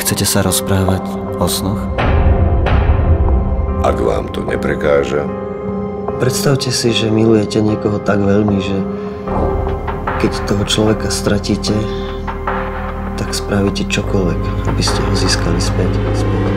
Nechcete sa rozprávať o snoch? Ak vám to neprekáža. Predstavte si, že milujete niekoho tak veľmi, že keď toho človeka stratíte, tak spravíte čokoľvek, aby ste ho získali späť.